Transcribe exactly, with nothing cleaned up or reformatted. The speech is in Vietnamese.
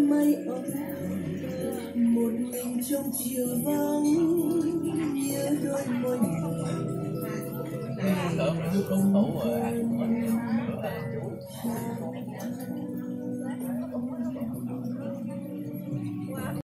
mây ấm một mình trong chiều vắng nhớ đôi môi lớn cũng thủ rồi